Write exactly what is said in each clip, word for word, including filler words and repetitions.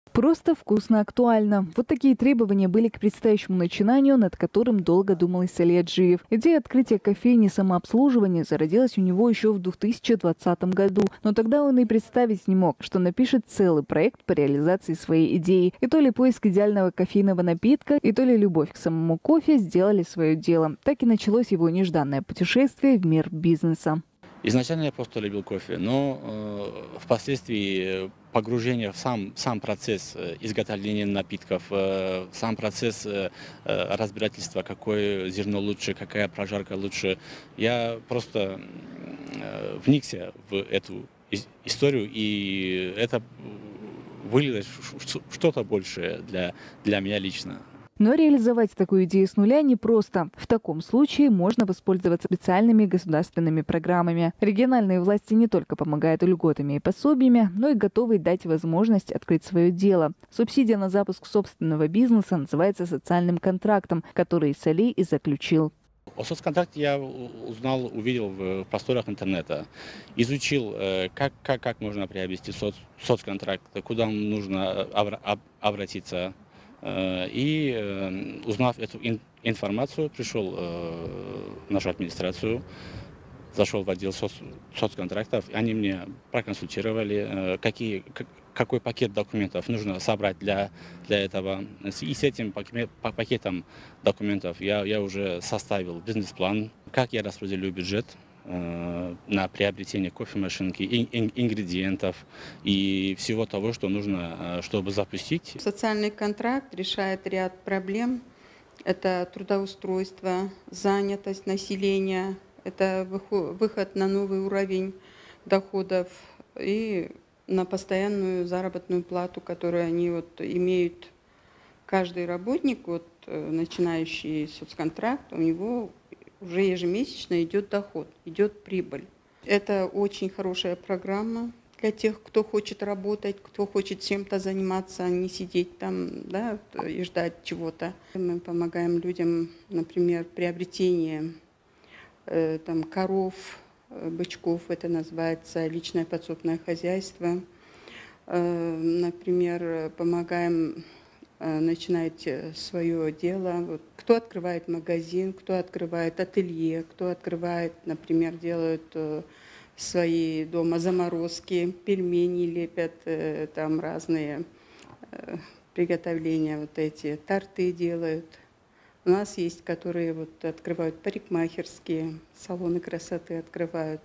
Просто вкусно актуально. Вот такие требования были к предстоящему начинанию, над которым долго думал Исали Аджиев. Идея открытия кофейни самообслуживания зародилась у него еще в две тысячи двадцатом году. Но тогда он и представить не мог, что напишет целый проект по реализации своей идеи. И то ли поиск идеального кофейного напитка, и то ли любовь к самому кофе сделали свое дело. Так и началось его нежданное путешествие в мир бизнеса. Изначально я просто любил кофе, но э, впоследствии погружение в сам, сам процесс изготовления напитков, э, сам процесс э, разбирательства, какое зерно лучше, какая прожарка лучше, я просто э, вникся в эту историю, и это вылилось в что-то большее для, для меня лично. Но реализовать такую идею с нуля непросто. В таком случае можно воспользоваться специальными государственными программами. Региональные власти не только помогают льготами и пособиями, но и готовы дать возможность открыть свое дело. Субсидия на запуск собственного бизнеса называется социальным контрактом, который Исали и заключил. О соцконтракте я узнал, увидел в просторах интернета, изучил, как, как, как можно приобрести соц, соцконтракт, куда нужно обратиться. И, узнав эту информацию, пришел в нашу администрацию, зашел в отдел соц, соцконтрактов. Они мне проконсультировали, какие, какой пакет документов нужно собрать для, для этого. И с этим пакетом документов я, я уже составил бизнес-план, как я распределю бюджет на приобретение кофемашинки, ингредиентов и всего того, что нужно, чтобы запустить. Социальный контракт решает ряд проблем. Это трудоустройство, занятость населения, это выход на новый уровень доходов и на постоянную заработную плату, которую они вот имеют. Каждый работник, вот, начинающий соцконтракт, у него уже ежемесячно идет доход, идет прибыль. Это очень хорошая программа для тех, кто хочет работать, кто хочет чем-то заниматься, а не сидеть там, да, и ждать чего-то. Мы помогаем людям, например, приобретение э, там, коров, бычков, это называется личное подсобное хозяйство. Э, например, помогаем начинать свое дело. Вот. Кто открывает магазин, кто открывает ателье, кто открывает, например, делают свои дома заморозки, пельмени лепят, там разные приготовления, вот эти торты делают. У нас есть, которые вот открывают парикмахерские, салоны красоты открывают.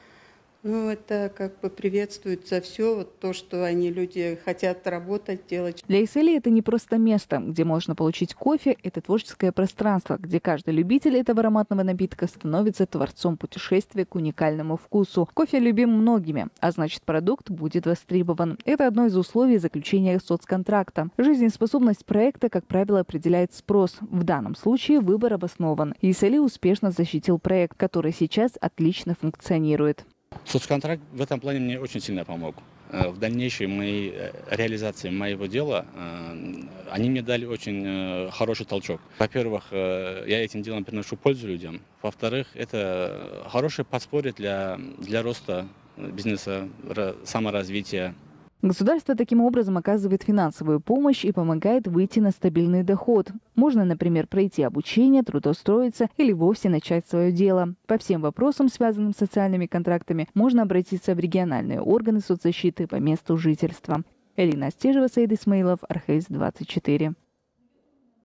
Ну, это как бы приветствуется все, вот то, что они, люди, хотят работать, делать. Для Исали это не просто место, где можно получить кофе, это творческое пространство, где каждый любитель этого ароматного напитка становится творцом путешествия к уникальному вкусу. Кофе любим многими, а значит, продукт будет востребован. Это одно из условий заключения соцконтракта. Жизнеспособность проекта, как правило, определяет спрос. В данном случае выбор обоснован. Исали успешно защитил проект, который сейчас отлично функционирует. Соцконтракт в этом плане мне очень сильно помог. В дальнейшей моей реализации моего дела они мне дали очень хороший толчок. Во-первых, я этим делом приношу пользу людям. Во-вторых, это хорошее подспорье для, для роста бизнеса, саморазвития. Государство таким образом оказывает финансовую помощь и помогает выйти на стабильный доход. Можно, например, пройти обучение, трудоустроиться или вовсе начать свое дело. По всем вопросам, связанным с социальными контрактами, можно обратиться в региональные органы соцзащиты по месту жительства. Элина Остежева, Саид Исмаилов, Архыз двадцать четыре.